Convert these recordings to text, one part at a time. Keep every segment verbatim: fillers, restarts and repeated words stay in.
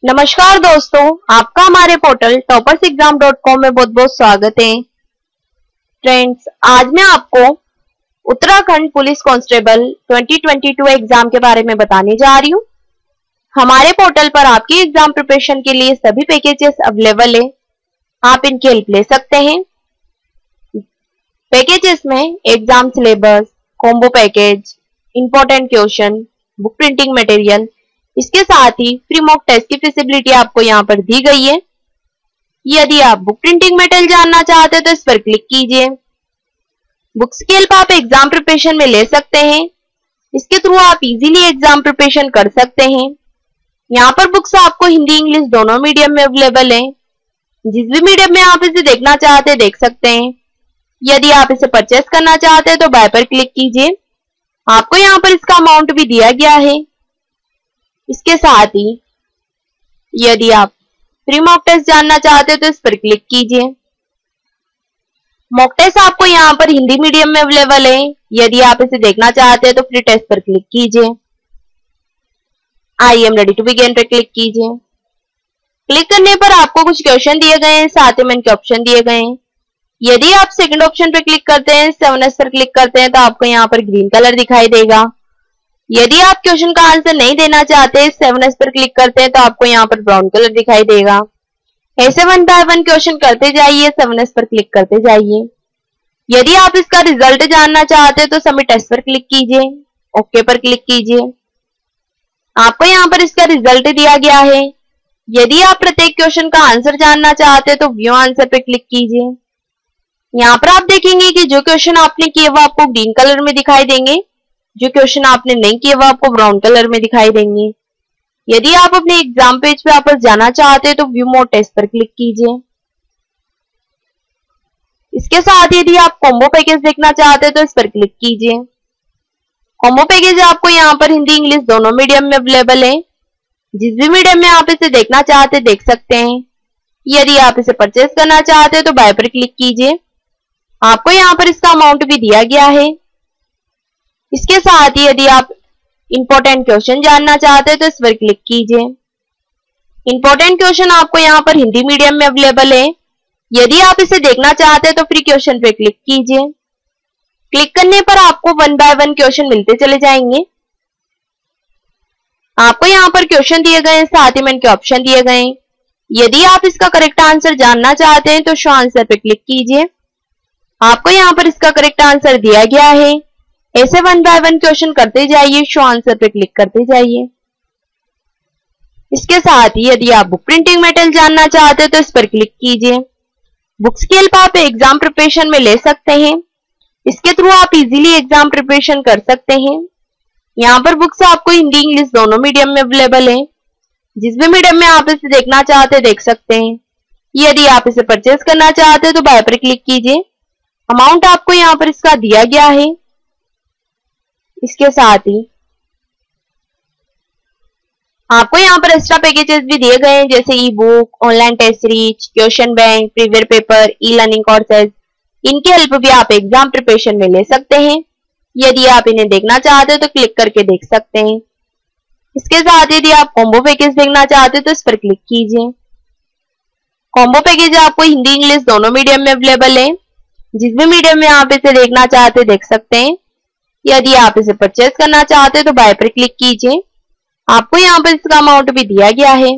नमस्कार दोस्तों, आपका हमारे portal toppers exam dot com में बहुत बहुत स्वागत है। फ्रेंड्स, आज मैं आपको उत्तराखंड पुलिस कांस्टेबल दो हज़ार बाईस एग्जाम के बारे में बताने जा रही हूँ। हमारे पोर्टल पर आपकी एग्जाम प्रिपरेशन के लिए सभी पैकेजेस अवेलेबल है, आप इनकी हेल्प ले सकते हैं। पैकेजेस में exam syllabus, combo package, important question, book printing material, इसके साथ ही फ्री मॉक टेस्ट की फैसिलिटी आपको यहाँ पर दी गई है। यदि आप बुक प्रिंटिंग मटेरियल जानना चाहते हैं तो इस पर क्लिक कीजिए। बुक्स की हेल्प आप एग्जाम प्रिपरेशन में ले सकते हैं। इसके थ्रू आप इजीली एग्जाम प्रिपरेशन कर सकते हैं। यहाँ पर बुक्स आपको हिंदी इंग्लिश दोनों मीडियम में अवेलेबल है। जिस भी मीडियम में आप इसे देखना चाहते हैं देख सकते हैं। यदि आप इसे परचेस करना चाहते हैं तो बाय पर क्लिक कीजिए। आपको यहाँ पर इसका अमाउंट भी दिया गया है। इसके साथ ही यदि आप फ्री मॉक टेस्ट जानना चाहते हैं तो इस पर क्लिक कीजिए। मॉक टेस्ट आपको यहाँ पर हिंदी मीडियम में अवेलेबल है। यदि आप इसे देखना चाहते हैं तो फ्री टेस्ट पर क्लिक कीजिए। I am ready to begin पर क्लिक कीजिए। क्लिक करने पर आपको कुछ क्वेश्चन दिए गए हैं, साथ ही में इनके ऑप्शन दिए गए हैं। यदि आप सेकंड ऑप्शन पर क्लिक करते हैं, सेवन एस पर क्लिक करते हैं तो आपको यहाँ पर ग्रीन कलर दिखाई देगा। यदि आप क्वेश्चन का आंसर नहीं देना चाहते, सेवन एस पर क्लिक करते हैं तो आपको यहाँ पर ब्राउन कलर दिखाई देगा। ऐसे वन बाय वन क्वेश्चन करते जाइए, सेवन एस पर क्लिक करते जाइए। यदि आप इसका रिजल्ट जानना चाहते हैं तो सबमिट टेस्ट पर क्लिक कीजिए, ओके पर क्लिक कीजिए। आपको यहाँ पर इसका रिजल्ट दिया गया है। यदि आप प्रत्येक क्वेश्चन का आंसर जानना चाहते हैं तो व्यू आंसर पर क्लिक कीजिए। यहाँ पर आप देखेंगे कि जो क्वेश्चन आपने किए वो आपको ग्रीन कलर में दिखाई देंगे, जो क्वेश्चन आपने नहीं किए वो आपको ब्राउन कलर में दिखाई देंगे। यदि आप अपने एग्जाम पेज पे वापस जाना चाहते हैं तो व्यू मोर टेस्ट पर क्लिक कीजिए। इसके साथ यदि आप कॉम्बो पैकेज देखना चाहते हैं तो इस पर क्लिक कीजिए। कॉम्बो पैकेज आपको यहाँ पर हिंदी इंग्लिश दोनों मीडियम में अवेलेबल है। जिस भी मीडियम में आप इसे देखना चाहते हैं देख सकते हैं। यदि आप इसे परचेस करना चाहते हैं तो बाय पर क्लिक कीजिए। आपको यहाँ पर इसका अमाउंट भी दिया गया है। इसके साथ ही यदि आप इंपॉर्टेंट क्वेश्चन जानना चाहते हैं तो इस पर क्लिक कीजिए। इंपॉर्टेंट क्वेश्चन आपको यहाँ पर हिंदी मीडियम में अवेलेबल है। यदि आप इसे देखना चाहते हैं तो फ्री क्वेश्चन पे क्लिक कीजिए। क्लिक करने पर आपको वन बाय वन क्वेश्चन मिलते चले जाएंगे। आपको यहाँ पर क्वेश्चन दिए गए हैं, साथ ही में इनके ऑप्शन दिए गए हैं। यदि आप इसका करेक्ट आंसर जानना चाहते हैं तो शो आंसर पे क्लिक कीजिए। आपको यहाँ पर इसका करेक्ट आंसर दिया गया है। ऐसे वन बाय वन क्वेश्चन करते जाइए, शो आंसर पे क्लिक करते जाइए। इसके साथ ही यदि आप बुक प्रिंटिंग मटेरियल जानना चाहते हैं तो इस पर क्लिक कीजिए। बुक्स की हेल्प आप एग्जाम प्रिपरेशन में ले सकते हैं। इसके थ्रू आप इजीली एग्जाम प्रिपरेशन कर सकते हैं। यहाँ पर बुक्स आपको हिंदी इंग्लिश दोनों मीडियम में अवेलेबल है। जिस भी मीडियम में आप इसे देखना चाहते हैं देख सकते हैं। यदि आप इसे परचेस करना चाहते हैं तो बाय पर क्लिक कीजिए। अमाउंट आपको यहाँ पर इसका दिया गया है। इसके साथ ही आपको यहाँ पर एक्स्ट्रा पैकेजेस भी दिए गए हैं, जैसे e book, online test series, question bank, previous paper, e learning courses. इनकी हेल्प भी आप एग्जाम प्रिपरेशन में ले सकते हैं। यदि आप इन्हें देखना चाहते हैं तो क्लिक करके देख सकते हैं। इसके साथ यदि आप कॉम्बो पैकेज देखना चाहते हैं तो इस पर क्लिक कीजिए। कॉम्बो पैकेज आपको हिंदी इंग्लिश दोनों मीडियम में अवेलेबल है। जिस भी मीडियम में आप इसे देखना चाहते हैं देख सकते हैं। यदि आप इसे परचेस करना चाहते हैं तो बाय पर क्लिक कीजिए। आपको यहाँ पर इसका अमाउंट भी दिया गया है।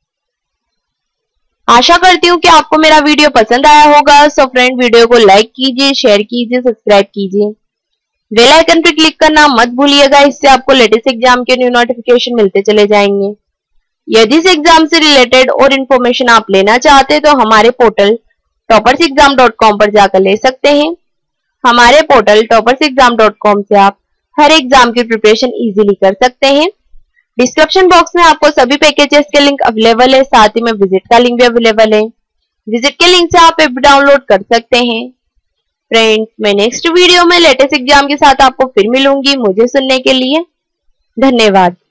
आशा करती हूँ कि आपको मेरा वीडियो पसंद आया होगा। सो फ्रेंड, वीडियो को लाइक कीजिए, शेयर कीजिए, सब्सक्राइब कीजिए। बेल आइकन पर क्लिक करना मत भूलिएगा, इससे आपको लेटेस्ट एग्जाम के न्यू नोटिफिकेशन मिलते चले जाएंगे। यदि इस एग्जाम से रिलेटेड और इन्फॉर्मेशन आप लेना चाहते हैं तो हमारे portal toppers exam dot com पर जाकर ले सकते हैं। हमारे portal toppers exam dot com से आप हर एग्जाम की प्रिपरेशन इजीली कर सकते हैं। डिस्क्रिप्शन बॉक्स में आपको सभी पैकेजेस के लिंक अवेलेबल है, साथ ही में विजिट का लिंक भी अवेलेबल है। विजिट के लिंक से आप ऐप डाउनलोड कर सकते हैं। फ्रेंड्स, मैं नेक्स्ट वीडियो में लेटेस्ट एग्जाम के साथ आपको फिर मिलूंगी। मुझे सुनने के लिए धन्यवाद।